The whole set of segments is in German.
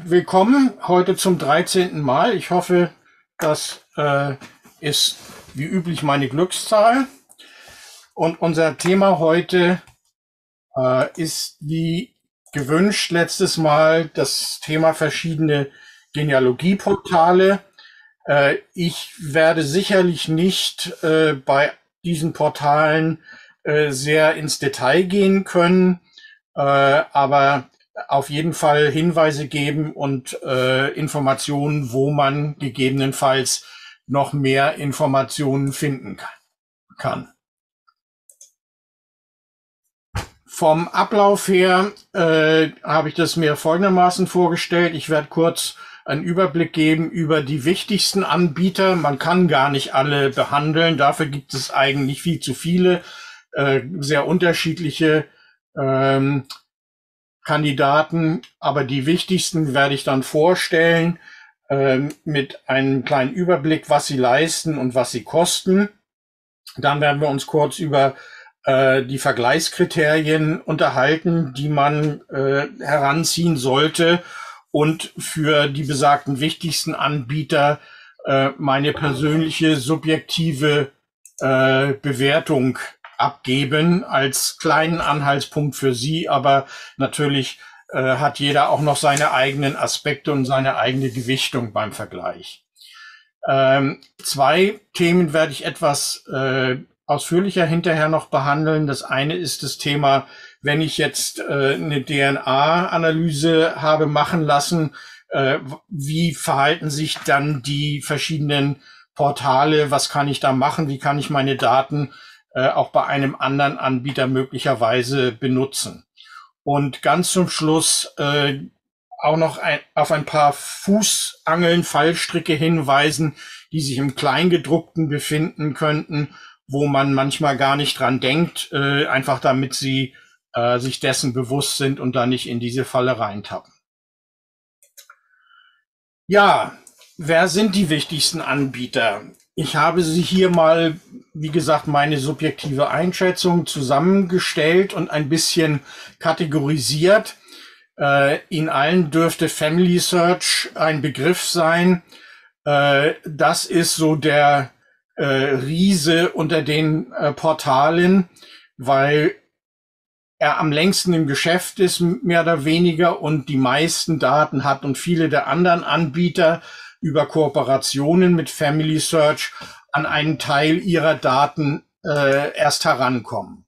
Willkommen heute zum 13. Mal. Ich hoffe, das ist wie üblich meine Glückszahl. Und unser Thema heute ist wie gewünscht letztes Mal das Thema verschiedene Genealogieportale. Ich werde sicherlich nicht bei diesen Portalen sehr ins Detail gehen können, aber auf jeden Fall Hinweise geben und Informationen, wo man gegebenenfalls noch mehr Informationen finden kann. Vom Ablauf her habe ich das mir folgendermaßen vorgestellt. Ich werde kurz einen Überblick geben über die wichtigsten Anbieter. Man kann gar nicht alle behandeln. Dafür gibt es eigentlich viel zu viele, sehr unterschiedliche Kandidaten. Aber die wichtigsten werde ich dann vorstellen mit einem kleinen Überblick, was sie leisten und was sie kosten. Dann werden wir uns kurz über die Vergleichskriterien unterhalten, die man heranziehen sollte und für die besagten wichtigsten Anbieter meine persönliche subjektive Bewertung abgeben als kleinen Anhaltspunkt für Sie, aber natürlich hat jeder auch noch seine eigenen Aspekte und seine eigene Gewichtung beim Vergleich. Zwei Themen werde ich etwas ausführlicher hinterher noch behandeln. Das eine ist das Thema, wenn ich jetzt eine DNA-Analyse habe machen lassen, wie verhalten sich dann die verschiedenen Portale, was kann ich da machen, wie kann ich meine Daten auch bei einem anderen Anbieter möglicherweise benutzen. Und ganz zum Schluss auch noch auf ein paar Fußangeln, Fallstricke hinweisen, die sich im Kleingedruckten befinden könnten, wo man manchmal gar nicht dran denkt, einfach damit Sie sich dessen bewusst sind und da nicht in diese Falle reintappen. Ja, wer sind die wichtigsten Anbieter? Ich habe sie hier mal, wie gesagt, meine subjektive Einschätzung zusammengestellt und ein bisschen kategorisiert. Ihnen allen dürfte Family Search ein Begriff sein. Das ist so der Riese unter den Portalen, weil er am längsten im Geschäft ist, mehr oder weniger, und die meisten Daten hat und viele der anderen Anbieter über Kooperationen mit Family Search an einen Teil ihrer Daten erst herankommen.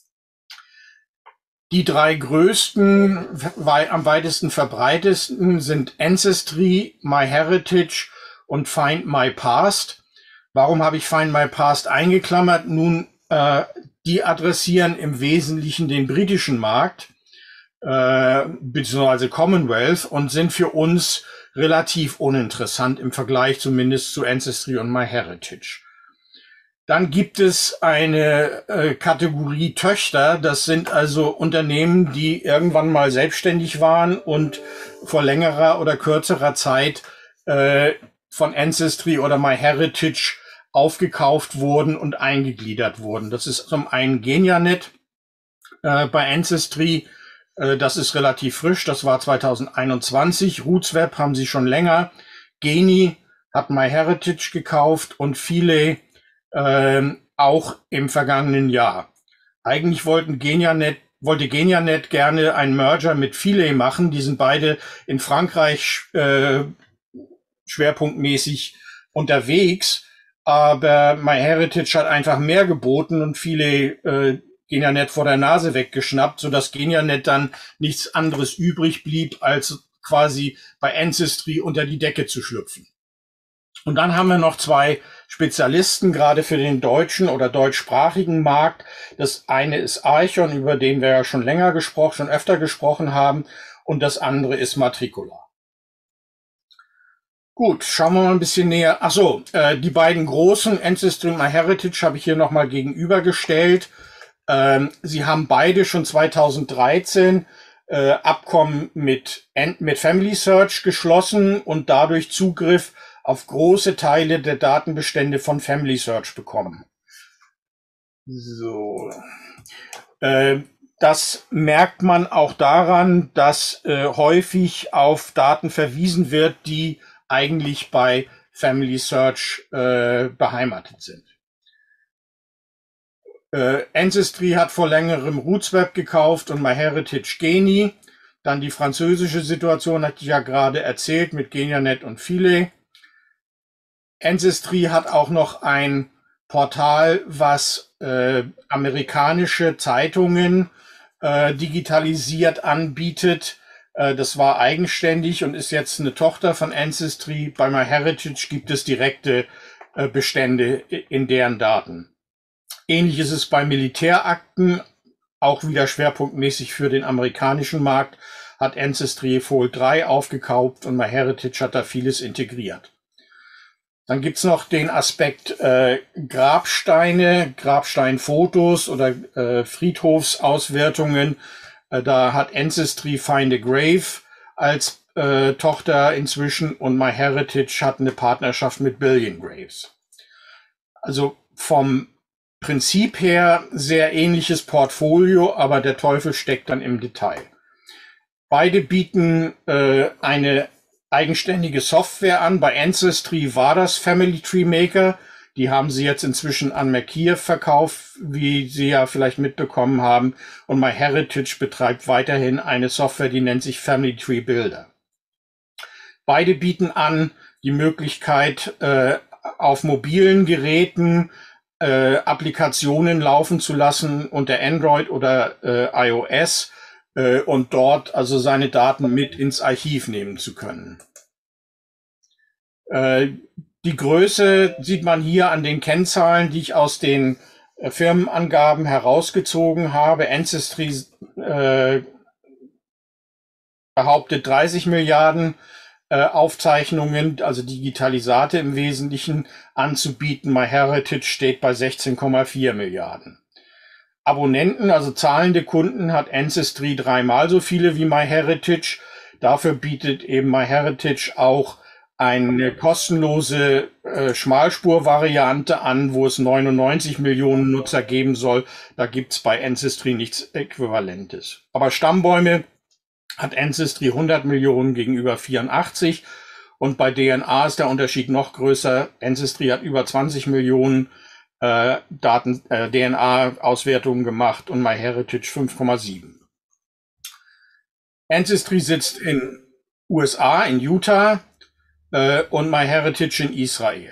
Die drei größten, am weitesten verbreitesten sind Ancestry, MyHeritage und Find My Past. Warum habe ich Find My Past eingeklammert? Nun, die adressieren im Wesentlichen den britischen Markt, beziehungsweise Commonwealth, und sind für uns relativ uninteressant im Vergleich zumindest zu Ancestry und MyHeritage. Dann gibt es eine Kategorie Töchter. Das sind also Unternehmen, die irgendwann mal selbstständig waren und vor längerer oder kürzerer Zeit von Ancestry oder MyHeritage aufgekauft wurden und eingegliedert wurden. Das ist zum einen Genianet bei Ancestry. Das ist relativ frisch. Das war 2021. RootsWeb haben sie schon länger. Geni hat MyHeritage gekauft und viele auch im vergangenen Jahr. Eigentlich wollte Genianet gerne einen Merger mit Philae machen. Die sind beide in Frankreich schwerpunktmäßig unterwegs, aber MyHeritage hat einfach mehr geboten und Philae Genianet vor der Nase weggeschnappt, sodass Genianet dann nichts anderes übrig blieb, als quasi bei Ancestry unter die Decke zu schlüpfen. Und dann haben wir noch zwei Spezialisten, gerade für den deutschen oder deutschsprachigen Markt. Das eine ist Archon, über den wir ja schon öfter gesprochen haben. Und das andere ist Matricula. Gut, schauen wir mal ein bisschen näher. Ach so, die beiden großen, Ancestry und MyHeritage, habe ich hier nochmal gegenübergestellt. Sie haben beide schon 2013 Abkommen mit Family Search geschlossen und dadurch Zugriff auf große Teile der Datenbestände von Family Search bekommen. So. Das merkt man auch daran, dass häufig auf Daten verwiesen wird, die eigentlich bei Family Search beheimatet sind. Ancestry hat vor längerem RootsWeb gekauft und MyHeritage Geni. Dann die französische Situation hatte ich ja gerade erzählt mit Genianet und Philae. Ancestry hat auch noch ein Portal, was amerikanische Zeitungen digitalisiert anbietet. Das war eigenständig und ist jetzt eine Tochter von Ancestry. Bei MyHeritage gibt es direkte Bestände in deren Daten. Ähnlich ist es bei Militärakten, auch wieder schwerpunktmäßig für den amerikanischen Markt, hat Ancestry Fold 3 aufgekauft und MyHeritage hat da vieles integriert. Dann gibt's noch den Aspekt Grabsteine, Grabsteinfotos oder Friedhofsauswertungen. Da hat Ancestry Find a Grave als Tochter inzwischen und MyHeritage hat eine Partnerschaft mit Billion Graves. Also vom Prinzip her sehr ähnliches Portfolio, aber der Teufel steckt dann im Detail. Beide bieten eine eigenständige Software an. Bei Ancestry war das Family Tree Maker. Die haben sie jetzt inzwischen an Merkir verkauft, wie Sie ja vielleicht mitbekommen haben. Und MyHeritage betreibt weiterhin eine Software, die nennt sich Family Tree Builder. Beide bieten an die Möglichkeit, auf mobilen Geräten Applikationen laufen zu lassen unter Android oder iOS und dort also seine Daten mit ins Archiv nehmen zu können. Die Größe sieht man hier an den Kennzahlen, die ich aus den Firmenangaben herausgezogen habe. Ancestry behauptet 30 Milliarden Aufzeichnungen, also Digitalisate im Wesentlichen, anzubieten. MyHeritage steht bei 16,4 Milliarden. Abonnenten, also zahlende Kunden, hat Ancestry 3-mal so viele wie MyHeritage. Dafür bietet eben MyHeritage auch eine kostenlose Schmalspur-Variante an, wo es 99 Millionen Nutzer geben soll. Da gibt's bei Ancestry nichts Äquivalentes. Aber Stammbäume hat Ancestry 100 Millionen gegenüber 84. Und bei DNA ist der Unterschied noch größer. Ancestry hat über 20 Millionen DNA-Auswertungen gemacht und MyHeritage 5,7. Ancestry sitzt in USA, in Utah und MyHeritage in Israel.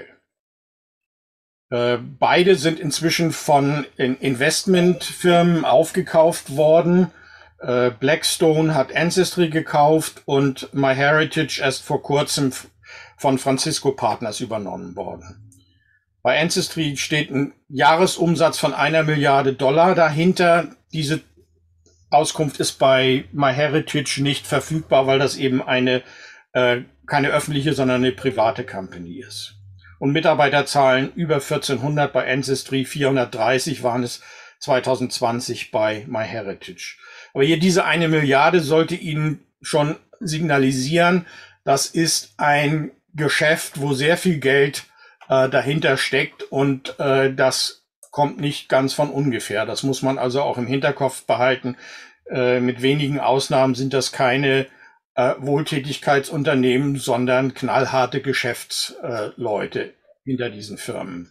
Beide sind inzwischen von Investmentfirmen aufgekauft worden. Blackstone hat Ancestry gekauft und MyHeritage erst vor kurzem von Francisco Partners übernommen worden. Bei Ancestry steht ein Jahresumsatz von $1 Milliarde dahinter. Diese Auskunft ist bei MyHeritage nicht verfügbar, weil das eben keine öffentliche, sondern eine private Company ist. Und Mitarbeiterzahlen über 1400 bei Ancestry, 430 waren es 2020 bei MyHeritage. Aber hier diese 1 Milliarde sollte Ihnen schon signalisieren, das ist ein Geschäft, wo sehr viel Geld dahinter steckt und das kommt nicht ganz von ungefähr. Das muss man also auch im Hinterkopf behalten. Mit wenigen Ausnahmen sind das keine Wohltätigkeitsunternehmen, sondern knallharte Geschäftsleute hinter diesen Firmen.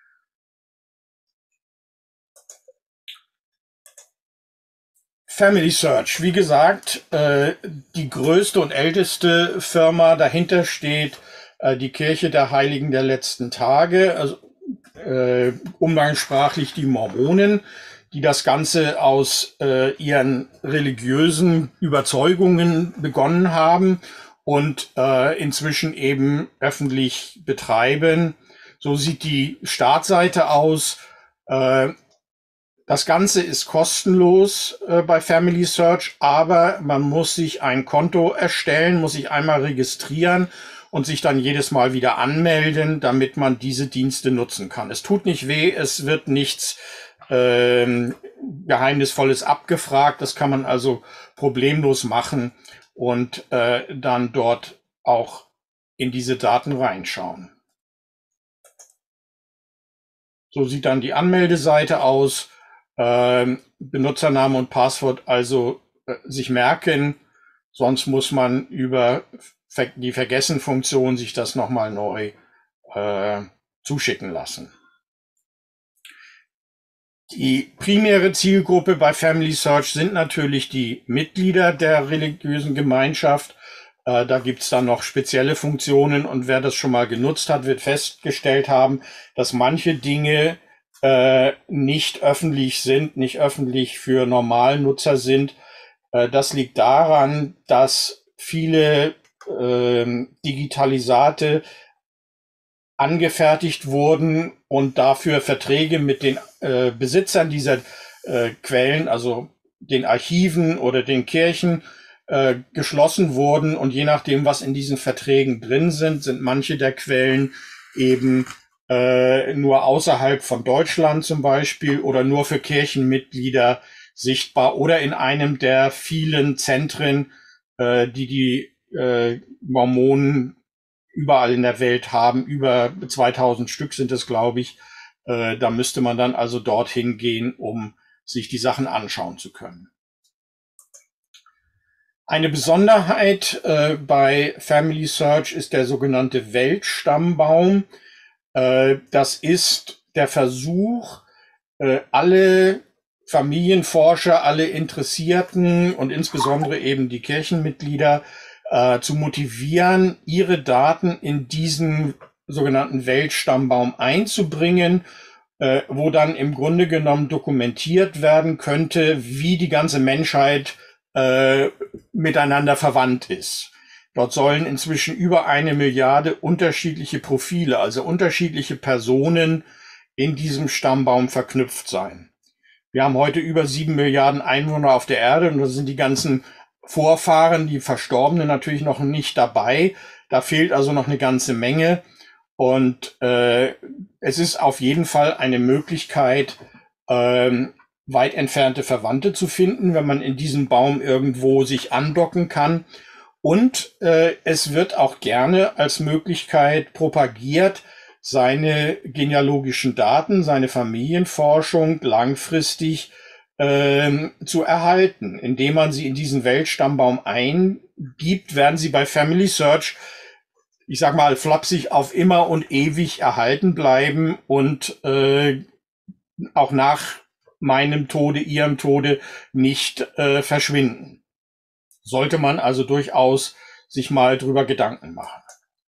Family Search, wie gesagt, die größte und älteste Firma. Dahinter steht die Kirche der Heiligen der letzten Tage, also umgangssprachlich die Mormonen, die das Ganze aus ihren religiösen Überzeugungen begonnen haben und inzwischen eben öffentlich betreiben. So sieht die Startseite aus. Das Ganze ist kostenlos bei Family Search, aber man muss sich ein Konto erstellen, muss sich einmal registrieren und sich dann jedes Mal wieder anmelden, damit man diese Dienste nutzen kann. Es tut nicht weh, es wird nichts Geheimnisvolles abgefragt. Das kann man also problemlos machen und dann dort auch in diese Daten reinschauen. So sieht dann die Anmeldeseite aus. Benutzername und Passwort also sich merken, sonst muss man über die Vergessen-Funktion sich das nochmal neu zuschicken lassen. Die primäre Zielgruppe bei Family Search sind natürlich die Mitglieder der religiösen Gemeinschaft. Da gibt's dann noch spezielle Funktionen und wer das schon mal genutzt hat, wird festgestellt haben, dass manche Dinge nicht öffentlich sind, nicht öffentlich für Normalnutzer sind. Das liegt daran, dass viele Digitalisate angefertigt wurden und dafür Verträge mit den Besitzern dieser Quellen, also den Archiven oder den Kirchen, geschlossen wurden. Und je nachdem, was in diesen Verträgen drin sind manche der Quellen eben nur außerhalb von Deutschland zum Beispiel oder nur für Kirchenmitglieder sichtbar oder in einem der vielen Zentren, die Mormonen überall in der Welt haben. Über 2000 Stück sind es, glaube ich. Da müsste man dann also dorthin gehen, um sich die Sachen anschauen zu können. Eine Besonderheit bei Family Search ist der sogenannte Weltstammbaum. Das ist der Versuch, alle Familienforscher, alle Interessierten und insbesondere eben die Kirchenmitglieder zu motivieren, ihre Daten in diesen sogenannten Weltstammbaum einzubringen, wo dann im Grunde genommen dokumentiert werden könnte, wie die ganze Menschheit miteinander verwandt ist. Dort sollen inzwischen über 1 Milliarde unterschiedliche Profile, also unterschiedliche Personen in diesem Stammbaum verknüpft sein. Wir haben heute über 7 Milliarden Einwohner auf der Erde und da sind die ganzen Vorfahren, die Verstorbenen natürlich noch nicht dabei. Da fehlt also noch eine ganze Menge. Und es ist auf jeden Fall eine Möglichkeit, weit entfernte Verwandte zu finden, wenn man in diesem Baum irgendwo sich andocken kann. Und es wird auch gerne als Möglichkeit propagiert, seine genealogischen Daten, seine Familienforschung langfristig zu erhalten. Indem man sie in diesen Weltstammbaum eingibt, werden sie bei Family Search, ich sag mal flapsig, auf immer und ewig erhalten bleiben und auch nach meinem Tode, ihrem Tode nicht verschwinden. Sollte man also durchaus sich mal drüber Gedanken machen.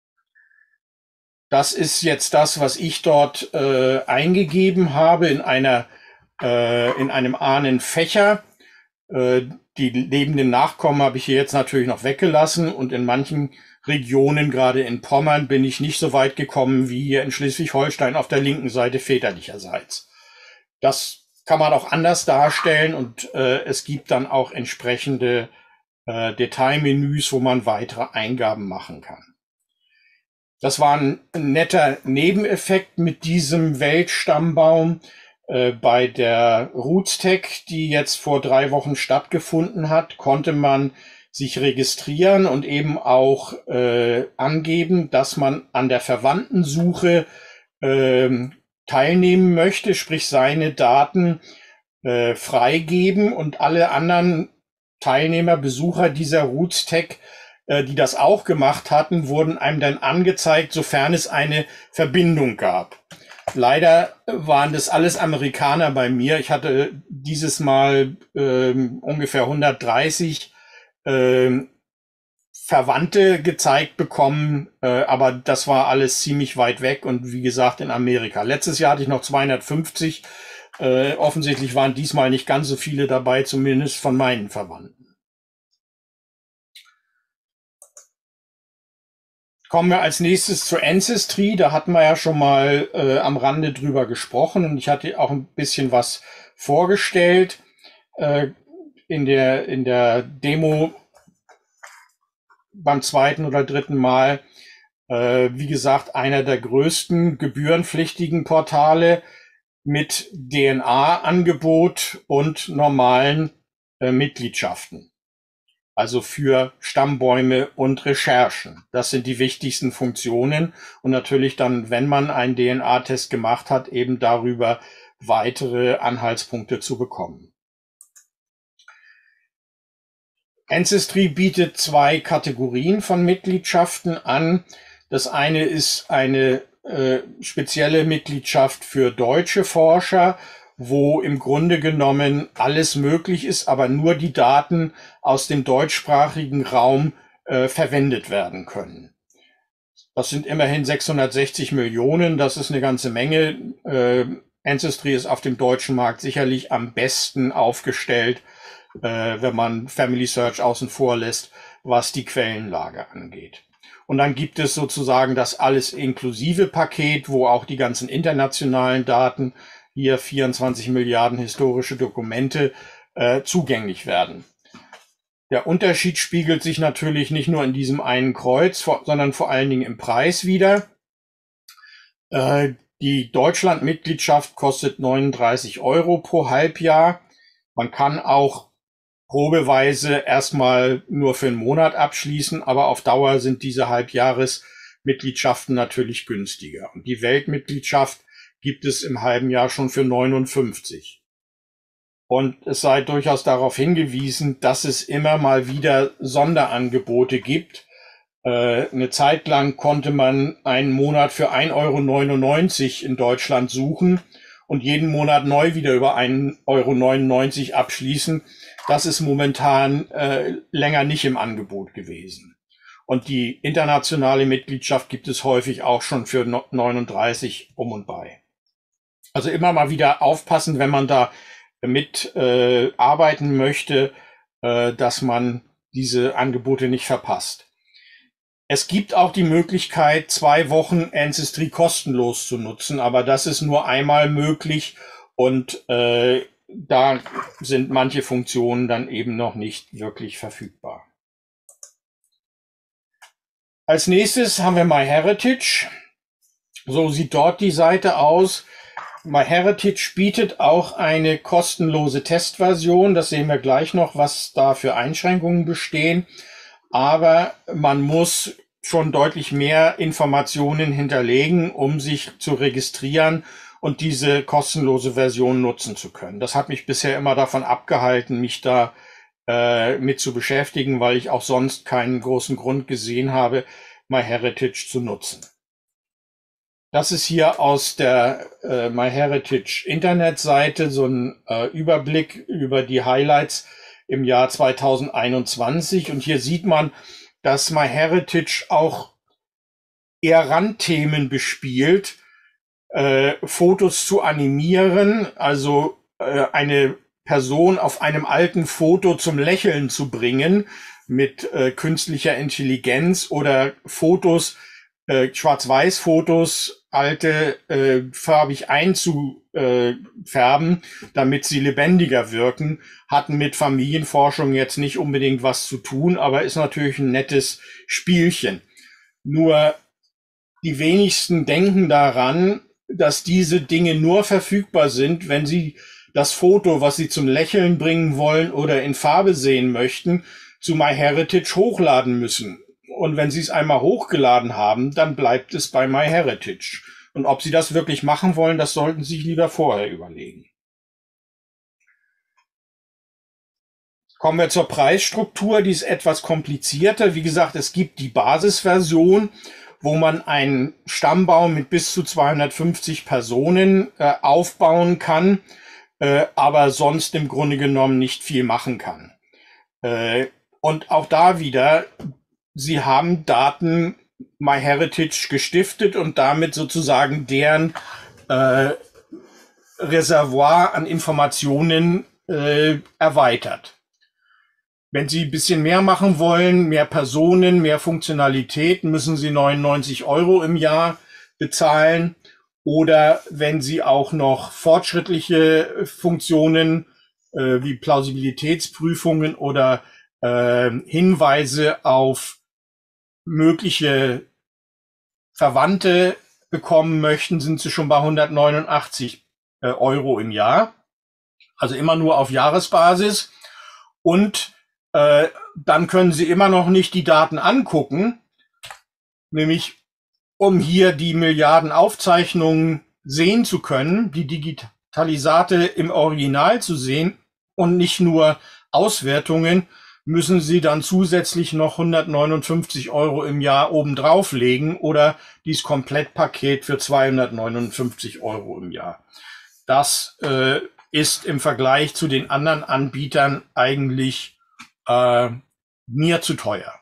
Das ist jetzt das, was ich dort eingegeben habe in einem Ahnenfächer. Die lebenden Nachkommen habe ich hier jetzt natürlich noch weggelassen und in manchen Regionen, gerade in Pommern, bin ich nicht so weit gekommen wie hier in Schleswig-Holstein auf der linken Seite väterlicherseits. Das kann man auch anders darstellen und es gibt dann auch entsprechende Detailmenüs, wo man weitere Eingaben machen kann. Das war ein netter Nebeneffekt mit diesem Weltstammbaum. Bei der RootsTech, die jetzt vor 3 Wochen stattgefunden hat, konnte man sich registrieren und eben auch angeben, dass man an der Verwandtensuche teilnehmen möchte, sprich seine Daten freigeben und alle anderen Teilnehmer, Besucher dieser RootsTech, die das auch gemacht hatten, wurden einem dann angezeigt, sofern es eine Verbindung gab. Leider waren das alles Amerikaner bei mir. Ich hatte dieses Mal ungefähr 130 Verwandte gezeigt bekommen, aber das war alles ziemlich weit weg und wie gesagt in Amerika. Letztes Jahr hatte ich noch 250. Offensichtlich waren diesmal nicht ganz so viele dabei, zumindest von meinen Verwandten. Kommen wir als nächstes zur Ancestry. Da hatten wir ja schon mal am Rande drüber gesprochen und ich hatte auch ein bisschen was vorgestellt in der Demo beim 2. oder 3. Mal. Wie gesagt, einer der größten gebührenpflichtigen Portale mit DNA-Angebot und normalen Mitgliedschaften. Also für Stammbäume und Recherchen. Das sind die wichtigsten Funktionen. Und natürlich dann, wenn man einen DNA-Test gemacht hat, eben darüber weitere Anhaltspunkte zu bekommen. Ancestry bietet zwei Kategorien von Mitgliedschaften an. Das eine ist eine spezielle Mitgliedschaft für deutsche Forscher, wo im Grunde genommen alles möglich ist, aber nur die Daten aus dem deutschsprachigen Raum verwendet werden können. Das sind immerhin 660 Millionen, das ist eine ganze Menge. Ancestry ist auf dem deutschen Markt sicherlich am besten aufgestellt, wenn man Family Search außen vor lässt, was die Quellenlage angeht. Und dann gibt es sozusagen das alles inklusive Paket, wo auch die ganzen internationalen Daten, hier 24 Milliarden historische Dokumente, zugänglich werden. Der Unterschied spiegelt sich natürlich nicht nur in diesem einen Kreuz, sondern vor allen Dingen im Preis wider. Die Deutschland-Mitgliedschaft kostet 39 € pro Halbjahr. Man kann auch probeweise erstmal nur für einen Monat abschließen, aber auf Dauer sind diese Halbjahresmitgliedschaften natürlich günstiger. Und die Weltmitgliedschaft gibt es im halben Jahr schon für 59. Und es sei durchaus darauf hingewiesen, dass es immer mal wieder Sonderangebote gibt. Eine Zeit lang konnte man einen Monat für 1,99 € in Deutschland suchen und jeden Monat neu wieder über 1,99 € abschließen. Das ist momentan länger nicht im Angebot gewesen. Und die internationale Mitgliedschaft gibt es häufig auch schon für 39 um und bei. Also immer mal wieder aufpassen, wenn man da mit arbeiten möchte, dass man diese Angebote nicht verpasst. Es gibt auch die Möglichkeit, 2 Wochen Ancestry kostenlos zu nutzen, aber das ist nur einmal möglich und da sind manche Funktionen dann eben noch nicht wirklich verfügbar. Als nächstes haben wir MyHeritage. So sieht dort die Seite aus. MyHeritage bietet auch eine kostenlose Testversion. Das sehen wir gleich noch, was da für Einschränkungen bestehen. Aber man muss schon deutlich mehr Informationen hinterlegen, um sich zu registrieren und diese kostenlose Version nutzen zu können. Das hat mich bisher immer davon abgehalten, mich da mit zu beschäftigen, weil ich auch sonst keinen großen Grund gesehen habe, MyHeritage zu nutzen. Das ist hier aus der MyHeritage Internetseite so ein Überblick über die Highlights im Jahr 2021. Und hier sieht man, dass MyHeritage auch eher Randthemen bespielt, Fotos zu animieren, also eine Person auf einem alten Foto zum Lächeln zu bringen mit künstlicher Intelligenz oder Fotos, Schwarz-Weiß-Fotos, alte farbig einzufärben, damit sie lebendiger wirken, hatten mit Familienforschung jetzt nicht unbedingt was zu tun, aber ist natürlich ein nettes Spielchen. Nur die wenigsten denken daran, dass diese Dinge nur verfügbar sind, wenn sie das Foto, was sie zum Lächeln bringen wollen oder in Farbe sehen möchten, zu MyHeritage hochladen müssen. Und wenn sie es einmal hochgeladen haben, dann bleibt es bei MyHeritage. Und ob sie das wirklich machen wollen, das sollten sie sich lieber vorher überlegen. Kommen wir zur Preisstruktur, die ist etwas komplizierter. Wie gesagt, es gibt die Basisversion, wo man einen Stammbaum mit bis zu 250 Personen aufbauen kann, aber sonst im Grunde genommen nicht viel machen kann. Und auch da wieder, sie haben Daten MyHeritage gestiftet und damit sozusagen deren Reservoir an Informationen erweitert. Wenn Sie ein bisschen mehr machen wollen, mehr Personen, mehr Funktionalität, müssen Sie 99 € im Jahr bezahlen. Oder wenn Sie auch noch fortschrittliche Funktionen wie Plausibilitätsprüfungen oder Hinweise auf mögliche Verwandte bekommen möchten, sind Sie schon bei 189 € im Jahr. Also immer nur auf Jahresbasis. Und dann können Sie immer noch nicht die Daten angucken, nämlich um hier die Milliarden Aufzeichnungen sehen zu können, die Talisate im Original zu sehen und nicht nur Auswertungen, müssen Sie dann zusätzlich noch 159 € im Jahr obendrauf legen oder dieses Komplettpaket für 259 € im Jahr. Das ist im Vergleich zu den anderen Anbietern eigentlich mir zu teuer.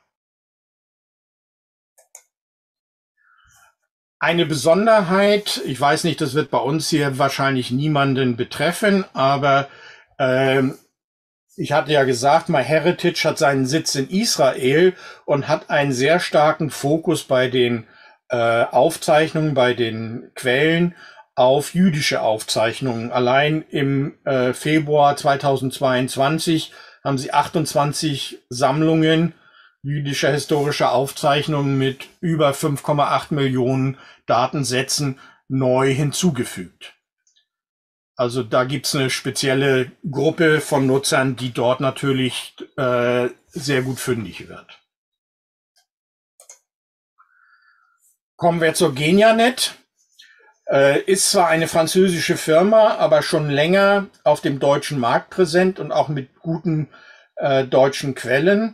Eine Besonderheit, ich weiß nicht, das wird bei uns hier wahrscheinlich niemanden betreffen, aber ich hatte ja gesagt, MyHeritage hat seinen Sitz in Israel und hat einen sehr starken Fokus bei den Aufzeichnungen, bei den Quellen auf jüdische Aufzeichnungen. Allein im Februar 2022 haben sie 28 Sammlungen jüdischer historischer Aufzeichnungen mit über 5,8 Millionen Datensätzen neu hinzugefügt. Also da gibt's eine spezielle Gruppe von Nutzern, die dort natürlich sehr gut fündig wird. Kommen wir zur Genianet. Ist zwar eine französische Firma, aber schon länger auf dem deutschen Markt präsent und auch mit guten deutschen Quellen.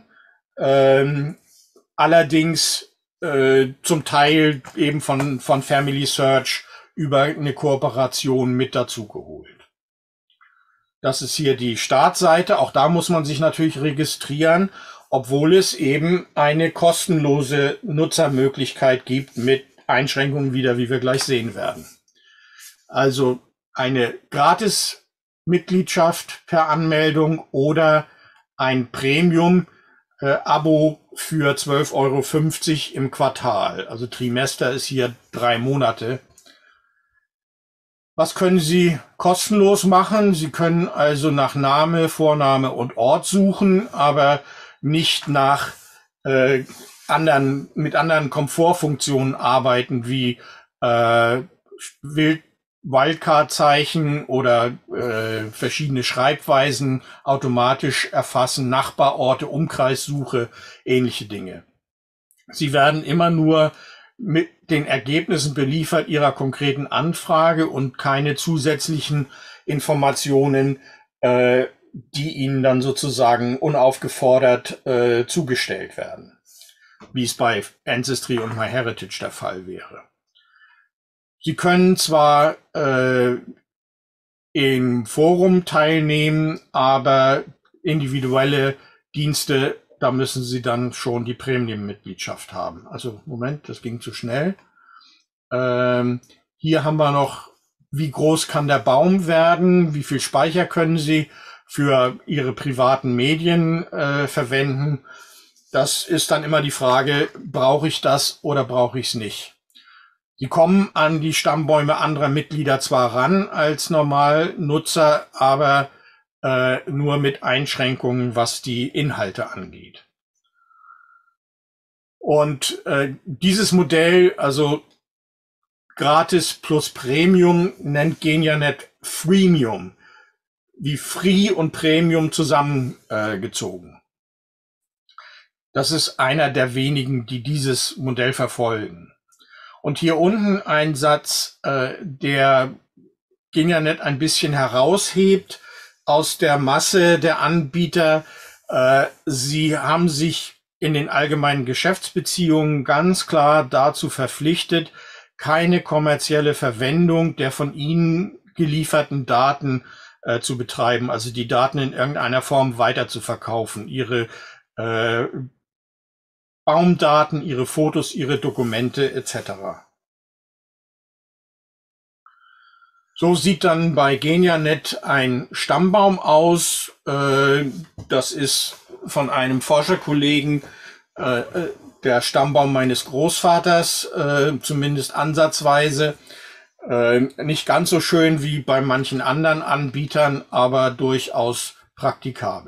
Allerdings zum Teil eben von Family Search über eine Kooperation mit dazu geholt. Das ist hier die Startseite. Auch da muss man sich natürlich registrieren, obwohl es eben eine kostenlose Nutzermöglichkeit gibt mit Einschränkungen wieder, wie wir gleich sehen werden. Also eine Gratis-Mitgliedschaft per Anmeldung oder ein Premium-Abo für 12,50 € im Quartal. Also Trimester ist hier 3 Monate. Was können Sie kostenlos machen? Sie können also nach Name, Vorname und Ort suchen, aber nicht nach mit anderen Komfortfunktionen arbeiten wie Wildcard-Zeichen oder verschiedene Schreibweisen automatisch erfassen, Nachbarorte, Umkreissuche, ähnliche Dinge. Sie werden immer nur mit den Ergebnissen beliefert Ihrer konkreten Anfrage und keine zusätzlichen Informationen, die Ihnen dann sozusagen unaufgefordert zugestellt werden, wie es bei Ancestry und MyHeritage der Fall wäre. Sie können zwar im Forum teilnehmen, aber individuelle Dienste, da müssen Sie dann schon die Premium-Mitgliedschaft haben. Also Moment, das ging zu schnell. Hier haben wir noch, wie groß kann der Baum werden, wie viel Speicher können Sie für Ihre privaten Medien verwenden. Das ist dann immer die Frage, brauche ich das oder brauche ich es nicht? Sie kommen an die Stammbäume anderer Mitglieder zwar ran als Normalnutzer, aber nur mit Einschränkungen, was die Inhalte angeht. Und dieses Modell, also Gratis plus Premium, nennt Genianet Freemium, wie Free und Premium zusammengezogen. Das ist einer der wenigen, die dieses Modell verfolgen. Und hier unten ein Satz, der Genianet ein bisschen heraushebt aus der Masse der Anbieter. Sie haben sich in den allgemeinen Geschäftsbeziehungen ganz klar dazu verpflichtet, keine kommerzielle Verwendung der von Ihnen gelieferten Daten zu betreiben, also die Daten in irgendeiner Form weiter zu verkaufen, Ihre Baumdaten, Ihre Fotos, Ihre Dokumente etc. So sieht dann bei Genianet ein Stammbaum aus. Das ist von einem Forscherkollegen der Stammbaum meines Großvaters, zumindest ansatzweise. Nicht ganz so schön wie bei manchen anderen Anbietern, aber durchaus praktikabel.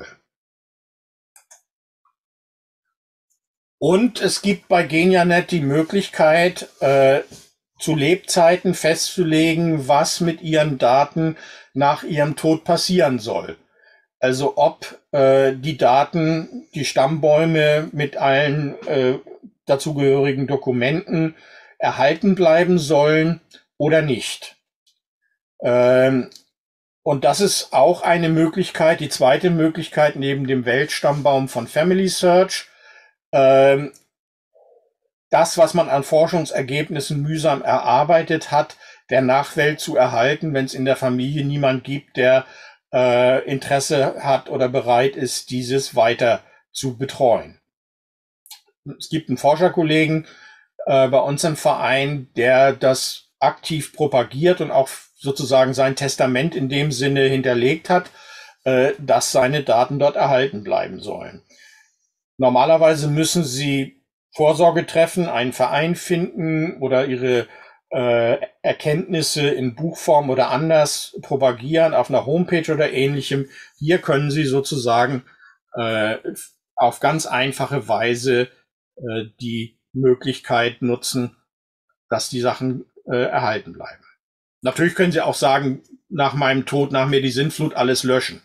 Und es gibt bei Genianet die Möglichkeit, zu Lebzeiten festzulegen, was mit ihren Daten nach ihrem Tod passieren soll. Also ob die Daten, die Stammbäume mit allen dazugehörigen Dokumenten erhalten bleiben sollen oder nicht. Und das ist auch eine Möglichkeit, die zweite Möglichkeit neben dem Weltstammbaum von Family Search. Das, was man an Forschungsergebnissen mühsam erarbeitet hat, der Nachwelt zu erhalten, wenn es in der Familie niemand gibt, der Interesse hat oder bereit ist, dieses weiter zu betreuen. Es gibt einen Forscherkollegen bei uns im Verein, der das aktiv propagiert und auch sozusagen sein Testament in dem Sinne hinterlegt hat, dass seine Daten dort erhalten bleiben sollen. Normalerweise müssen Sie Vorsorge treffen, einen Verein finden oder Ihre Erkenntnisse in Buchform oder anders propagieren auf einer Homepage oder ähnlichem. Hier können Sie sozusagen auf ganz einfache Weise die Möglichkeit nutzen, dass die Sachen erhalten bleiben. Natürlich können Sie auch sagen, nach meinem Tod, nach mir die Sintflut, alles löschen.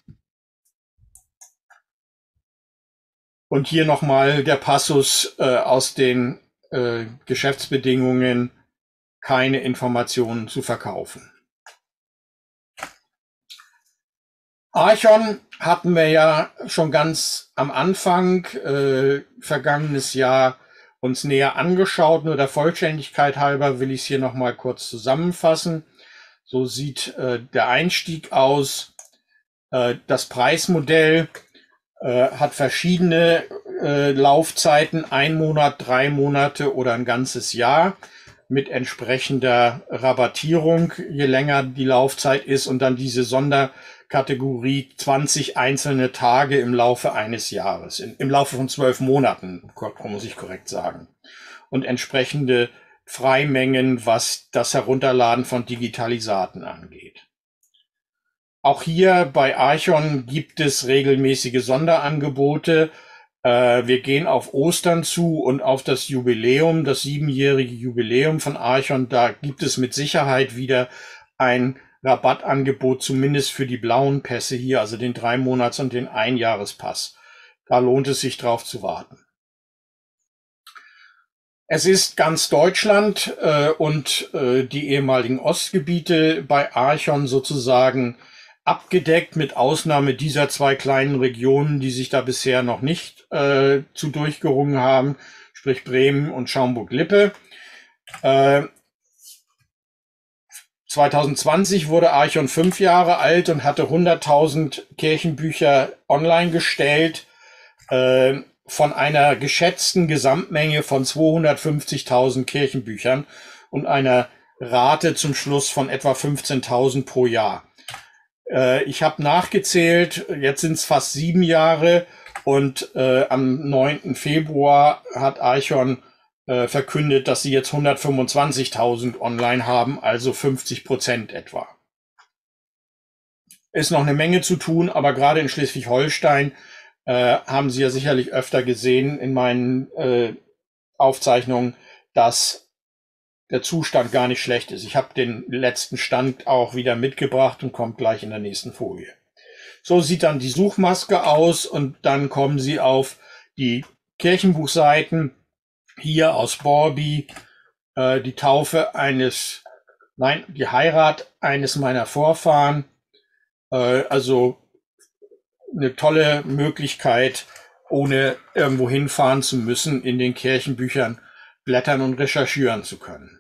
Und hier nochmal der Passus aus den Geschäftsbedingungen, keine Informationen zu verkaufen. Archon hatten wir ja schon ganz am Anfang, vergangenes Jahr, uns näher angeschaut. Nur der Vollständigkeit halber will ich es hier nochmal kurz zusammenfassen. So sieht der Einstieg aus. Das Preismodell hat verschiedene Laufzeiten, 1 Monat, 3 Monate oder ein ganzes Jahr mit entsprechender Rabattierung, je länger die Laufzeit ist, und dann diese Sonderkategorie 20 einzelne Tage im Laufe eines Jahres, im Laufe von 12 Monaten, muss ich korrekt sagen, und entsprechende Freimengen, was das Herunterladen von Digitalisaten angeht. Auch hier bei Archon gibt es regelmäßige Sonderangebote. Wir gehen auf Ostern zu und auf das Jubiläum, das 7-jährige Jubiläum von Archon. Da gibt es mit Sicherheit wieder ein Rabattangebot, zumindest für die blauen Pässe hier, also den 3-Monats- und den 1-Jahrespass. Da lohnt es sich drauf zu warten. Es ist ganz Deutschland und die ehemaligen Ostgebiete bei Archon sozusagen abgedeckt, mit Ausnahme dieser 2 kleinen Regionen, die sich da bisher noch nicht zu durchgerungen haben, sprich Bremen und Schaumburg-Lippe. 2020 wurde Archon 5 Jahre alt und hatte 100.000 Kirchenbücher online gestellt, von einer geschätzten Gesamtmenge von 250.000 Kirchenbüchern und einer Rate zum Schluss von etwa 15.000 pro Jahr. Ich habe nachgezählt, jetzt sind es fast 7 Jahre und am 9. Februar hat Archon verkündet, dass sie jetzt 125.000 online haben, also 50% etwa. Ist noch eine Menge zu tun, aber gerade in Schleswig-Holstein haben Sie ja sicherlich öfter gesehen in meinen Aufzeichnungen, dass der Zustand gar nicht schlecht ist. Ich habe den letzten Stand auch wieder mitgebracht und kommt gleich in der nächsten Folie. So sieht dann die Suchmaske aus und dann kommen Sie auf die Kirchenbuchseiten. Hier aus Borby, die die Heirat eines meiner Vorfahren. Also eine tolle Möglichkeit, ohne irgendwo hinfahren zu müssen, in den Kirchenbüchern blättern und recherchieren zu können.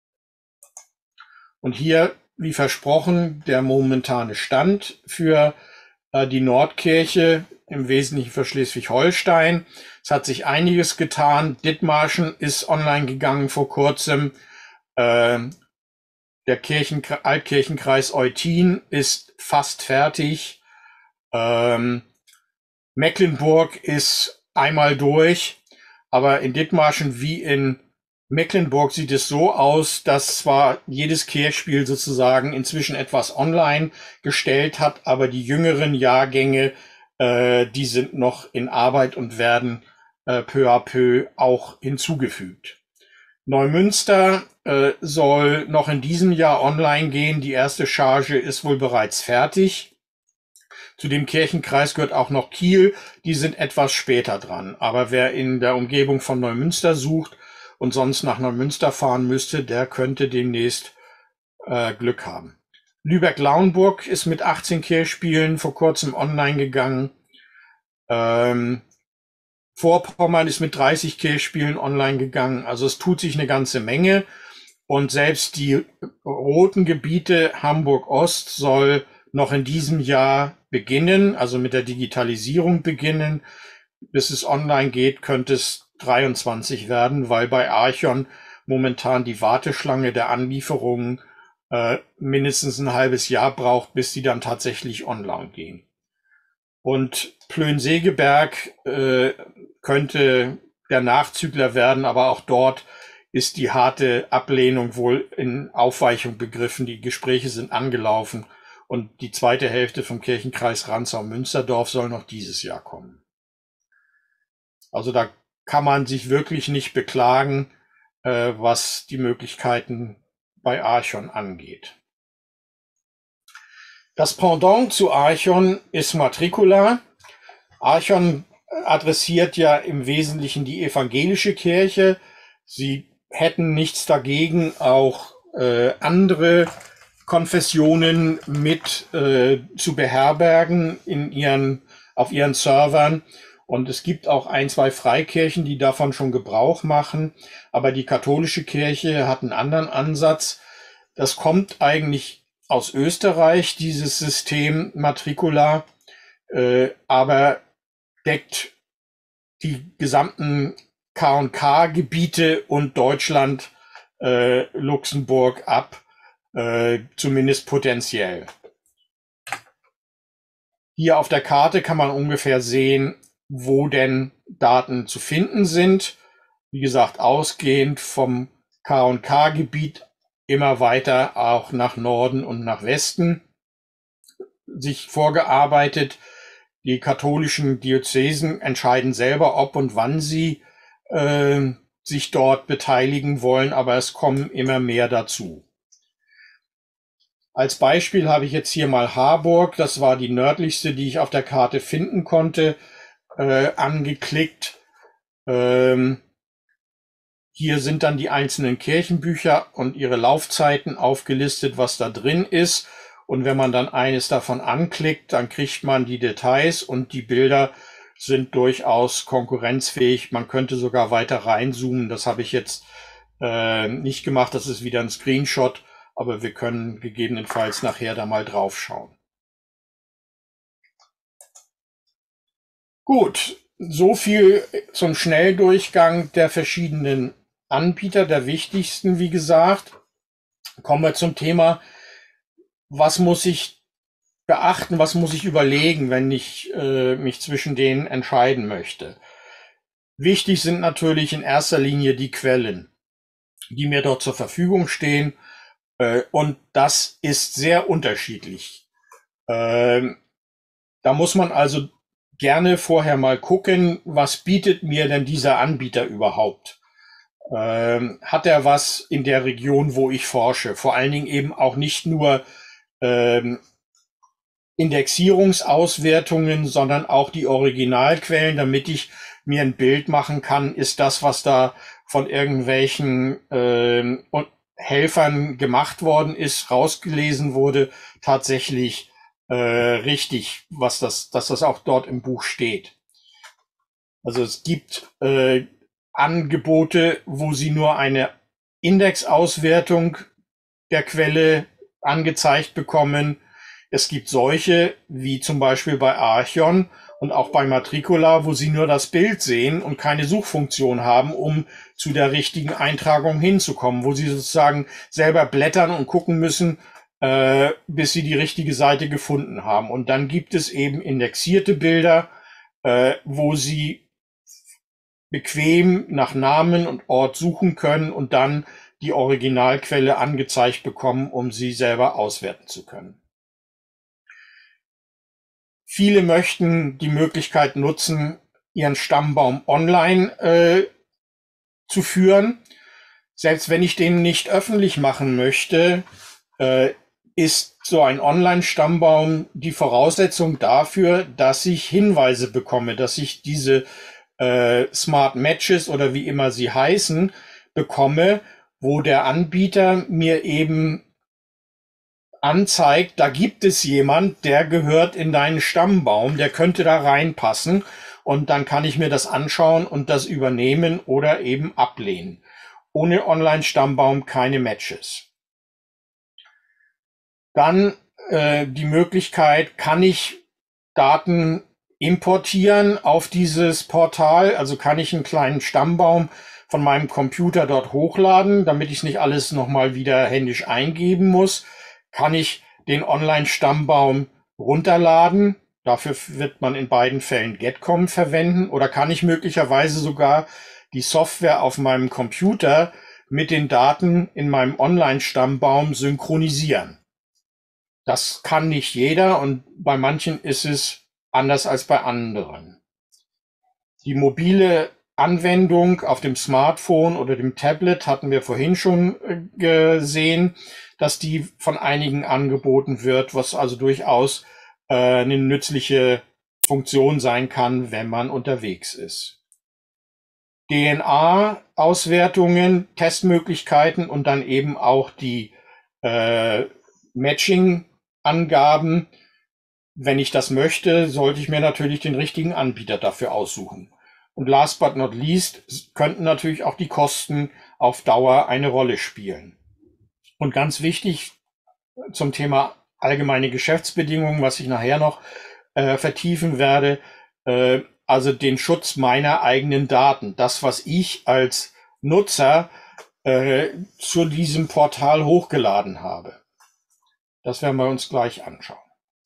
Und hier, wie versprochen, der momentane Stand für die Nordkirche, im Wesentlichen für Schleswig-Holstein. Es hat sich einiges getan. Dithmarschen ist online gegangen vor kurzem. Der Altkirchenkreis Eutin ist fast fertig. Mecklenburg ist einmal durch, aber in Dithmarschen wie in Mecklenburg sieht es so aus, dass zwar jedes Kirchspiel sozusagen inzwischen etwas online gestellt hat, aber die jüngeren Jahrgänge, die sind noch in Arbeit und werden peu à peu auch hinzugefügt. Neumünster soll noch in diesem Jahr online gehen. Die erste Charge ist wohl bereits fertig. Zu dem Kirchenkreis gehört auch noch Kiel. Die sind etwas später dran. Aber wer in der Umgebung von Neumünster sucht und sonst nach Neumünster fahren müsste, der könnte demnächst Glück haben. Lübeck-Lauenburg ist mit 18 Kirchspielen vor kurzem online gegangen. Vorpommern ist mit 30 Kirchspielen online gegangen. Also es tut sich eine ganze Menge. Und selbst die roten Gebiete Hamburg-Ost soll noch in diesem Jahr beginnen, also mit der Digitalisierung beginnen. Bis es online geht, könnte es 23 werden, weil bei Archon momentan die Warteschlange der Anlieferungen mindestens ein halbes Jahr braucht, bis die dann tatsächlich online gehen. Und Plön-Segeberg könnte der Nachzügler werden, aber auch dort ist die harte Ablehnung wohl in Aufweichung begriffen. Die Gespräche sind angelaufen und die zweite Hälfte vom Kirchenkreis Rantzau-Münsterdorf soll noch dieses Jahr kommen. Also da kann man sich wirklich nicht beklagen, was die Möglichkeiten bei Archon angeht. Das Pendant zu Archon ist Matricula. Archon adressiert ja im Wesentlichen die evangelische Kirche. Sie hätten nichts dagegen, auch andere Konfessionen mit zu beherbergen auf ihren Servern. Und es gibt auch ein, zwei Freikirchen, die davon schon Gebrauch machen. Aber die katholische Kirche hat einen anderen Ansatz. Das kommt eigentlich aus Österreich, dieses System Matricula, aber deckt die gesamten K&K-Gebiete und Deutschland, Luxemburg ab, zumindest potenziell. Hier auf der Karte kann man ungefähr sehen, wo denn Daten zu finden sind. Wie gesagt, ausgehend vom K&K-Gebiet immer weiter auch nach Norden und nach Westen sich vorgearbeitet. Die katholischen Diözesen entscheiden selber, ob und wann sie sich dort beteiligen wollen, aber es kommen immer mehr dazu. Als Beispiel habe ich jetzt hier mal Harburg, das war die nördlichste, die ich auf der Karte finden konnte, angeklickt. Hier sind dann die einzelnen Kirchenbücher und ihre Laufzeiten aufgelistet, was da drin ist. Und wenn man dann eines davon anklickt, dann kriegt man die Details und die Bilder sind durchaus konkurrenzfähig. Man könnte sogar weiter reinzoomen. Das habe ich jetzt nicht gemacht. Das ist wieder ein Screenshot, aber wir können gegebenenfalls nachher da mal drauf schauen. Gut, so viel zum Schnelldurchgang der verschiedenen Anbieter, der wichtigsten, wie gesagt. Kommen wir zum Thema, was muss ich beachten, was muss ich überlegen, wenn ich mich zwischen denen entscheiden möchte. Wichtig sind natürlich in erster Linie die Quellen, die mir dort zur Verfügung stehen. Und das ist sehr unterschiedlich. Da muss man also gerne vorher mal gucken, was bietet mir denn dieser Anbieter überhaupt? Hat er was in der Region, wo ich forsche? Vor allen Dingen eben auch nicht nur Indexierungsauswertungen, sondern auch die Originalquellen, damit ich mir ein Bild machen kann, ist das, was da von irgendwelchen Helfern gemacht worden ist, rausgelesen wurde, tatsächlich richtig, dass das auch dort im Buch steht. Also es gibt Angebote, wo Sie nur eine Indexauswertung der Quelle angezeigt bekommen. Es gibt solche, wie zum Beispiel bei Archon und auch bei Matricula, wo Sie nur das Bild sehen und keine Suchfunktion haben, um zu der richtigen Eintragung hinzukommen, wo Sie sozusagen selber blättern und gucken müssen, bis Sie die richtige Seite gefunden haben. Und dann gibt es eben indexierte Bilder, wo Sie bequem nach Namen und Ort suchen können und dann die Originalquelle angezeigt bekommen, um sie selber auswerten zu können. Viele möchten die Möglichkeit nutzen, ihren Stammbaum online zu führen. Selbst wenn ich den nicht öffentlich machen möchte, ist so ein Online-Stammbaum die Voraussetzung dafür, dass ich Hinweise bekomme, dass ich diese Smart Matches oder wie immer sie heißen, bekomme, wo der Anbieter mir eben anzeigt, da gibt es jemand, der gehört in deinen Stammbaum, der könnte da reinpassen und dann kann ich mir das anschauen und das übernehmen oder eben ablehnen. Ohne Online-Stammbaum keine Matches. Dann die Möglichkeit, kann ich Daten importieren auf dieses Portal, also kann ich einen kleinen Stammbaum von meinem Computer dort hochladen, damit ich nicht alles nochmal wieder händisch eingeben muss, kann ich den Online-Stammbaum runterladen. Dafür wird man in beiden Fällen Getcom verwenden oder kann ich möglicherweise sogar die Software auf meinem Computer mit den Daten in meinem Online-Stammbaum synchronisieren. Das kann nicht jeder und bei manchen ist es anders als bei anderen. Die mobile Anwendung auf dem Smartphone oder dem Tablet hatten wir vorhin schon gesehen, dass die von einigen angeboten wird, was also durchaus eine nützliche Funktion sein kann, wenn man unterwegs ist. DNA-Auswertungen, Testmöglichkeiten und dann eben auch die Matching-Angaben. Wenn ich das möchte, sollte ich mir natürlich den richtigen Anbieter dafür aussuchen. Und last but not least könnten natürlich auch die Kosten auf Dauer eine Rolle spielen. Und ganz wichtig zum Thema allgemeine Geschäftsbedingungen, was ich nachher noch vertiefen werde, also den Schutz meiner eigenen Daten. Das, was ich als Nutzer zu diesem Portal hochgeladen habe. Das werden wir uns gleich anschauen.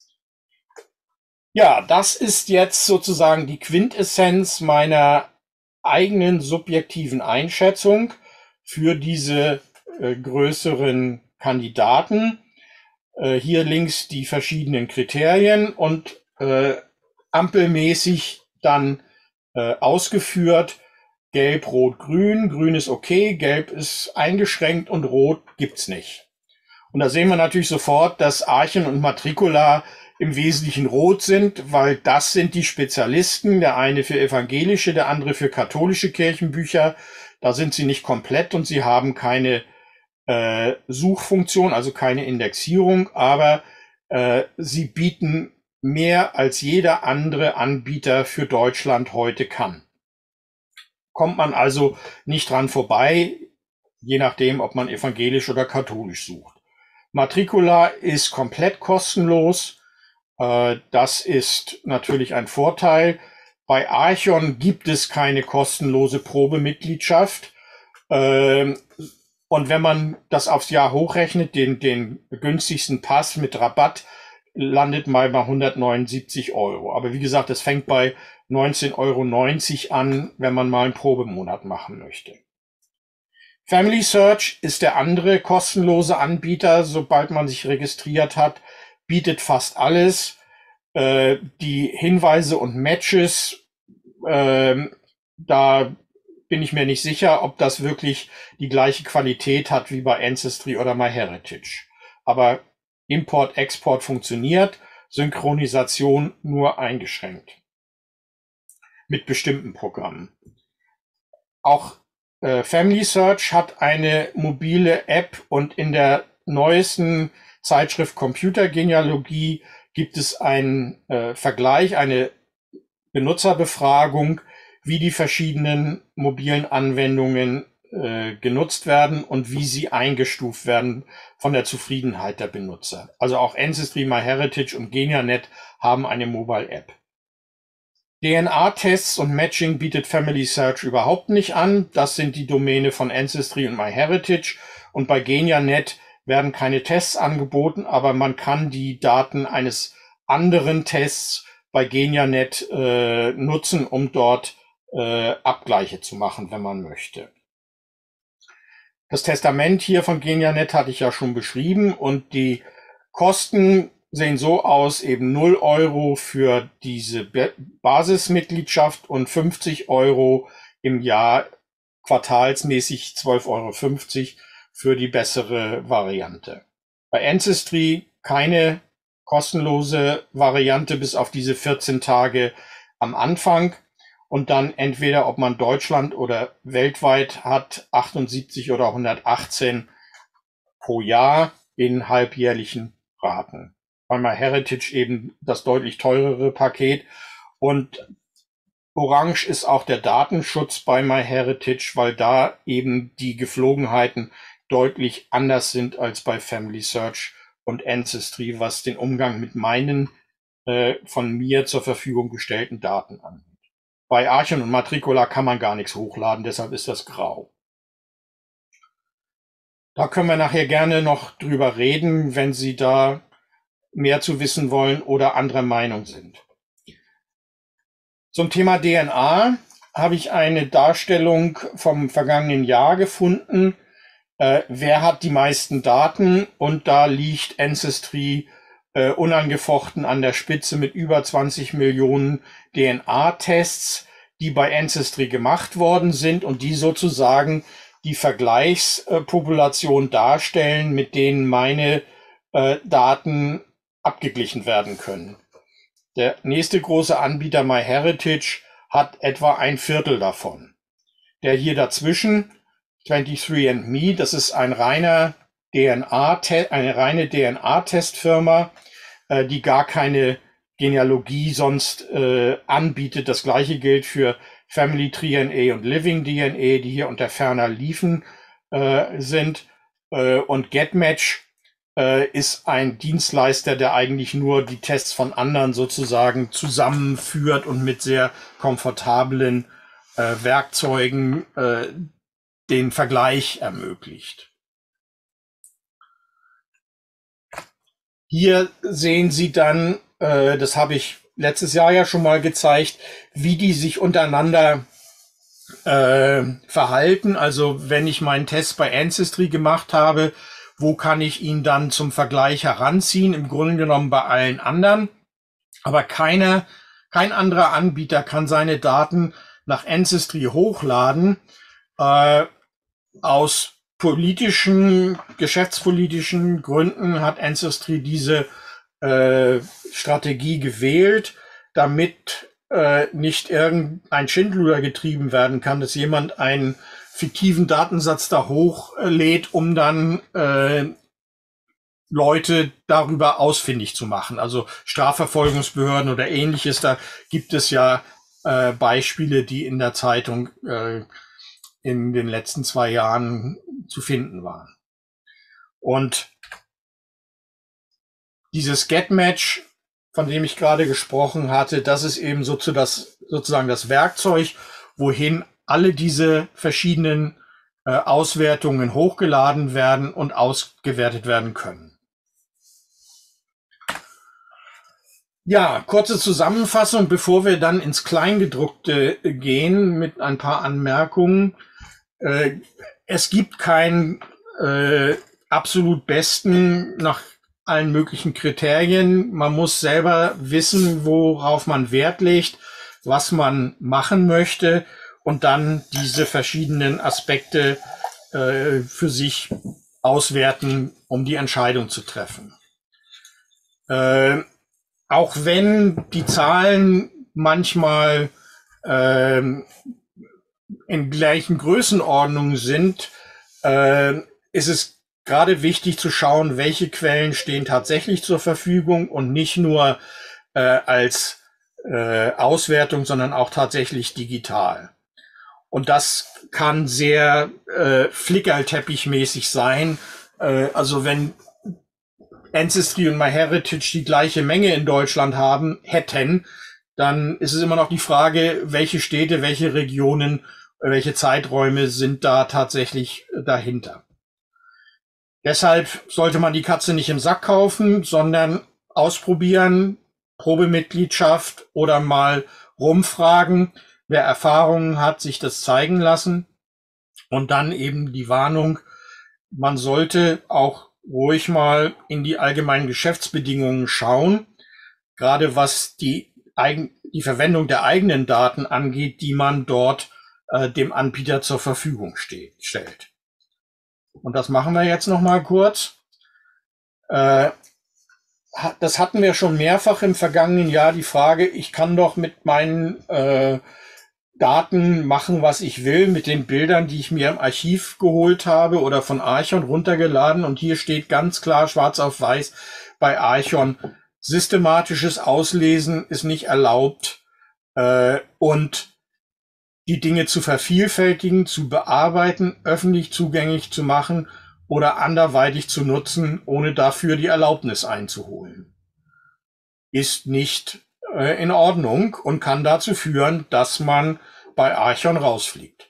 Ja, das ist jetzt sozusagen die Quintessenz meiner eigenen subjektiven Einschätzung für diese größeren Kandidaten. Hier links die verschiedenen Kriterien und ampelmäßig dann ausgeführt. Gelb, Rot, Grün. Grün ist okay, Gelb ist eingeschränkt und Rot gibt's nicht. Und da sehen wir natürlich sofort, dass Archen und Matricula im Wesentlichen rot sind, weil das sind die Spezialisten, der eine für evangelische, der andere für katholische Kirchenbücher. Da sind sie nicht komplett und sie haben keine Suchfunktion, also keine Indexierung, aber sie bieten mehr als jeder andere Anbieter für Deutschland heute kann. Kommt man also nicht dran vorbei, je nachdem, ob man evangelisch oder katholisch sucht. Matricula ist komplett kostenlos. Das ist natürlich ein Vorteil. Bei Archon gibt es keine kostenlose Probemitgliedschaft. Und wenn man das aufs Jahr hochrechnet, den günstigsten Pass mit Rabatt, landet mal bei 179 Euro. Aber wie gesagt, es fängt bei 19,90 Euro an, wenn man mal einen Probemonat machen möchte. Family Search ist der andere kostenlose Anbieter, sobald man sich registriert hat, bietet fast alles. Die Hinweise und Matches, da bin ich mir nicht sicher, ob das wirklich die gleiche Qualität hat wie bei Ancestry oder MyHeritage. Aber Import, Export funktioniert, Synchronisation nur eingeschränkt. Mit bestimmten Programmen. Auch Family Search hat eine mobile App und in der neuesten Zeitschrift Computergenealogie gibt es einen Vergleich, eine Benutzerbefragung, wie die verschiedenen mobilen Anwendungen genutzt werden und wie sie eingestuft werden von der Zufriedenheit der Benutzer. Also auch Ancestry, MyHeritage und GeniaNet haben eine Mobile App. DNA-Tests und Matching bietet Family Search überhaupt nicht an. Das sind die Domäne von Ancestry und MyHeritage. Und bei GeniaNet werden keine Tests angeboten, aber man kann die Daten eines anderen Tests bei GeniaNet nutzen, um dort Abgleiche zu machen, wenn man möchte. Das Testament hier von GeniaNet hatte ich ja schon beschrieben und die Kosten sehen so aus, eben 0 Euro für diese Basismitgliedschaft und 50 Euro im Jahr, quartalsmäßig 12,50 Euro für die bessere Variante. Bei Ancestry keine kostenlose Variante bis auf diese 14 Tage am Anfang und dann entweder, ob man Deutschland oder weltweit hat, 78 oder 118 pro Jahr in halbjährlichen raten. Bei MyHeritage eben das deutlich teurere Paket. Und orange ist auch der Datenschutz bei MyHeritage, weil da eben die Geflogenheiten deutlich anders sind als bei Family Search und Ancestry, was den Umgang mit meinen von mir zur Verfügung gestellten Daten angeht. Bei Archon und Matricula kann man gar nichts hochladen, deshalb ist das grau. Da können wir nachher gerne noch drüber reden, wenn Sie da mehr zu wissen wollen oder anderer Meinung sind. Zum Thema DNA habe ich eine Darstellung vom vergangenen Jahr gefunden. Wer hat die meisten Daten? Und da liegt Ancestry unangefochten an der Spitze mit über 20 Millionen DNA-Tests, die bei Ancestry gemacht worden sind und die sozusagen die Vergleichspopulation darstellen, mit denen meine Daten abgeglichen werden können. Der nächste große Anbieter MyHeritage hat etwa ein Viertel davon. Der hier dazwischen, 23andMe, das ist eine reine DNA-Testfirma, die gar keine Genealogie sonst anbietet. Das gleiche gilt für Family DNA und Living DNA, die hier unter ferner liefen sind. Und GetMatch ist ein Dienstleister, der eigentlich nur die Tests von anderen sozusagen zusammenführt und mit sehr komfortablen Werkzeugen den Vergleich ermöglicht. Hier sehen Sie dann, das habe ich letztes Jahr ja schon mal gezeigt, wie die sich untereinander verhalten. Also wenn ich meinen Test bei Ancestry gemacht habe, wo kann ich ihn dann zum Vergleich heranziehen? Im Grunde genommen bei allen anderen. Aber kein anderer Anbieter kann seine Daten nach Ancestry hochladen. Aus geschäftspolitischen Gründen hat Ancestry diese Strategie gewählt, damit nicht irgendein Schindluder getrieben werden kann, dass jemand einen fiktiven Datensatz da hochlädt, um dann Leute darüber ausfindig zu machen. Also Strafverfolgungsbehörden oder ähnliches, da gibt es ja Beispiele, die in der Zeitung in den letzten 2 Jahren zu finden waren. Und dieses GetMatch, von dem ich gerade gesprochen hatte, das ist eben sozusagen das Werkzeug, wohin alle diese verschiedenen Auswertungen hochgeladen werden und ausgewertet werden können. Ja, kurze Zusammenfassung, bevor wir dann ins Kleingedruckte gehen mit ein paar Anmerkungen. Es gibt keinen absolut besten nach allen möglichen Kriterien. Man muss selber wissen, worauf man Wert legt, was man machen möchte und dann diese verschiedenen Aspekte für sich auswerten, um die Entscheidung zu treffen. Auch wenn die Zahlen manchmal in gleichen Größenordnungen sind, ist es gerade wichtig zu schauen, welche Quellen stehen tatsächlich zur Verfügung und nicht nur als Auswertung, sondern auch tatsächlich digital. Und das kann sehr flickerteppichmäßig sein. Also wenn Ancestry und MyHeritage die gleiche Menge in Deutschland hätten, dann ist es immer noch die Frage, welche Städte, welche Regionen, welche Zeiträume sind da tatsächlich dahinter. Deshalb sollte man die Katze nicht im Sack kaufen, sondern ausprobieren, Probemitgliedschaft oder mal rumfragen. Wer Erfahrungen hat, sich das zeigen lassen. Und dann eben die Warnung, man sollte auch ruhig mal in die allgemeinen Geschäftsbedingungen schauen, gerade was die Verwendung der eigenen Daten angeht, die man dort dem Anbieter zur Verfügung stellt. Und das machen wir jetzt noch mal kurz. Das hatten wir schon mehrfach im vergangenen Jahr, die Frage, ich kann doch mit meinen Daten machen, was ich will, mit den Bildern, die ich mir im Archiv geholt habe oder von Archon runtergeladen. Und hier steht ganz klar schwarz auf weiß, bei Archon. Systematisches Auslesen ist nicht erlaubt und die Dinge zu vervielfältigen, zu bearbeiten, öffentlich zugänglich zu machen oder anderweitig zu nutzen, ohne dafür die Erlaubnis einzuholen, ist nicht in Ordnung und kann dazu führen, dass man bei Archon rausfliegt.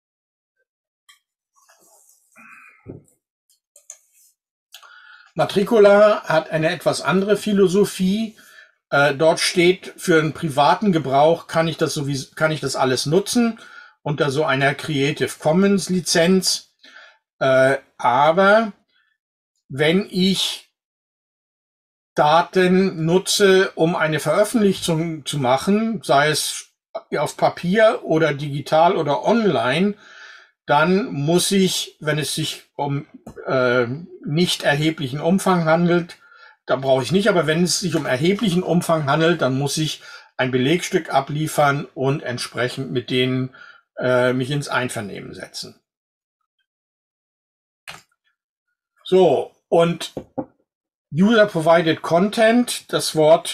Matricula hat eine etwas andere Philosophie. Dort steht, für einen privaten Gebrauch kann ich das alles nutzen unter so einer Creative Commons Lizenz. Aber wenn ich Daten nutze, um eine Veröffentlichung zu machen, sei es auf Papier oder digital oder online, dann muss ich, wenn es sich um nicht erheblichen Umfang handelt, da brauche ich nicht, aber wenn es sich um erheblichen Umfang handelt, dann muss ich ein Belegstück abliefern und entsprechend mit denen mich ins Einvernehmen setzen. So, und User-Provided Content, das Wort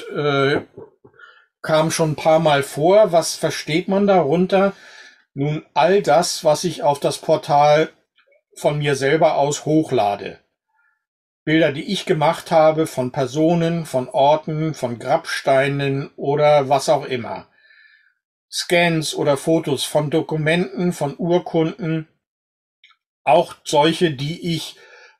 kam schon ein paar Mal vor. Was versteht man darunter? Nun, all das, was ich auf das Portal von mir selber aus hochlade. Bilder, die ich gemacht habe von Personen, von Orten, von Grabsteinen oder was auch immer. Scans oder Fotos von Dokumenten, von Urkunden. Auch solche, die ich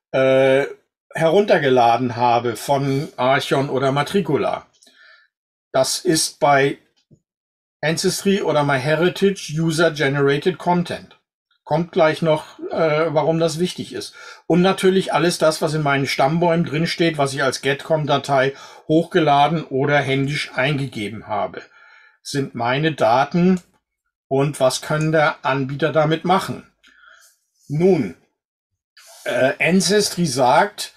heruntergeladen habe von Archon oder Matricula. Das ist bei Ancestry oder MyHeritage User-Generated Content. Kommt gleich noch, warum das wichtig ist. Und natürlich alles das, was in meinen Stammbäumen drinsteht, was ich als Getcom-Datei hochgeladen oder händisch eingegeben habe, sind meine Daten. Und was kann der Anbieter damit machen? Nun, Ancestry sagt,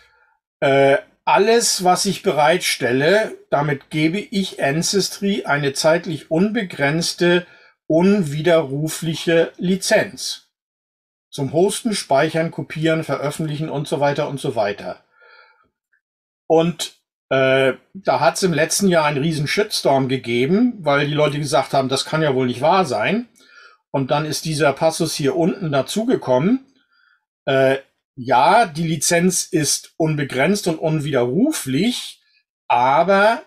alles, was ich bereitstelle, damit gebe ich Ancestry eine zeitlich unbegrenzte, unwiderrufliche Lizenz. Zum Hosten, Speichern, Kopieren, Veröffentlichen und so weiter und so weiter. Und da hat es im letzten Jahr einen riesen Shitstorm gegeben, weil die Leute gesagt haben, das kann ja wohl nicht wahr sein. Und dann ist dieser Passus hier unten dazugekommen. Ja, die Lizenz ist unbegrenzt und unwiderruflich, aber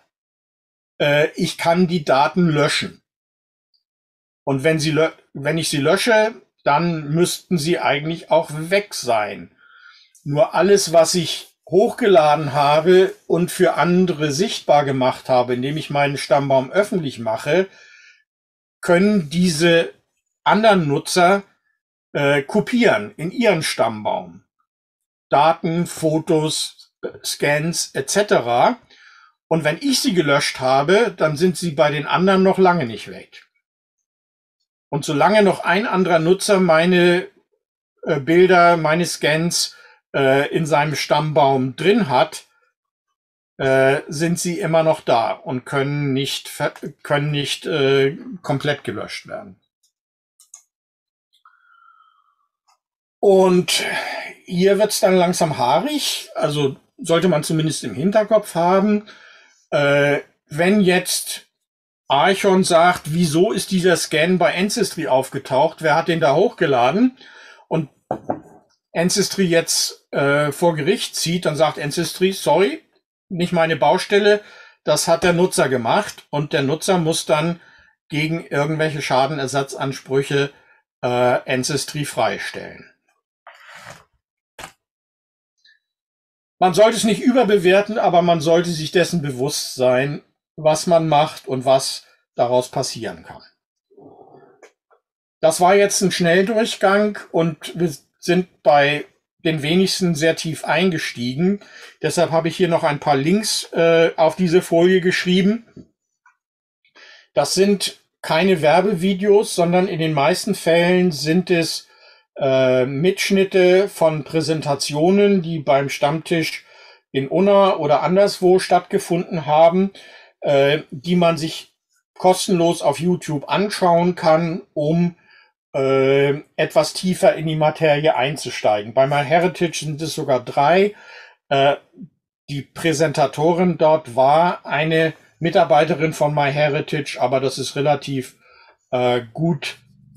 ich kann die Daten löschen. Und wenn ich sie lösche, dann müssten sie eigentlich auch weg sein. Nur alles, was ich hochgeladen habe und für andere sichtbar gemacht habe, indem ich meinen Stammbaum öffentlich mache, können diese anderen Nutzer kopieren in ihren Stammbaum. Daten, Fotos, Scans etc. Und wenn ich sie gelöscht habe, dann sind sie bei den anderen noch lange nicht weg. Und solange noch ein anderer Nutzer meine Bilder, meine Scans in seinem Stammbaum drin hat, sind sie immer noch da und können nicht komplett gelöscht werden. Und hier wird es dann langsam haarig, also sollte man zumindest im Hinterkopf haben, wenn jetzt Archon sagt, wieso ist dieser Scan bei Ancestry aufgetaucht, wer hat den da hochgeladen und Ancestry jetzt vor Gericht zieht, dann sagt Ancestry, sorry, nicht meine Baustelle, das hat der Nutzer gemacht und der Nutzer muss dann gegen irgendwelche Schadenersatzansprüche Ancestry freistellen. Man sollte es nicht überbewerten, aber man sollte sich dessen bewusst sein, was man macht und was daraus passieren kann. Das war jetzt ein Schnelldurchgang und wir sind bei den wenigsten sehr tief eingestiegen. Deshalb habe ich hier noch ein paar Links auf diese Folie geschrieben. Das sind keine Werbevideos, sondern in den meisten Fällen sind es Mitschnitte von Präsentationen, die beim Stammtisch in Unna oder anderswo stattgefunden haben, die man sich kostenlos auf YouTube anschauen kann, um etwas tiefer in die Materie einzusteigen. Bei MyHeritage sind es sogar 3. Die Präsentatorin dort war eine Mitarbeiterin von MyHeritage, aber das ist relativ gut,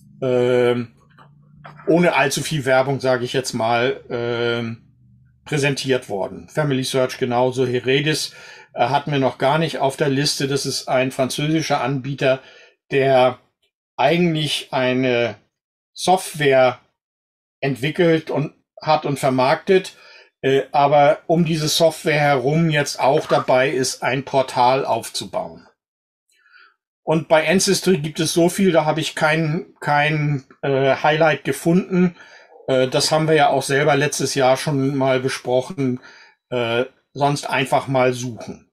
ohne allzu viel Werbung, sage ich jetzt mal, präsentiert worden. Family Search genauso. Heredis hatten wir noch gar nicht auf der Liste. Das ist ein französischer Anbieter, der eigentlich eine Software entwickelt und hat und vermarktet, aber um diese Software herum jetzt auch dabei ist, ein Portal aufzubauen. Und bei Ancestry gibt es so viel, da habe ich kein Highlight gefunden. Das haben wir ja auch selber letztes Jahr schon mal besprochen. Sonst einfach mal suchen.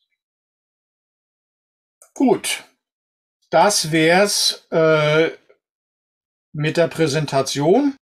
Gut, das wär's mit der Präsentation.